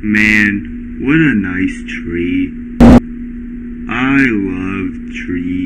Man, what a nice tree. I love trees.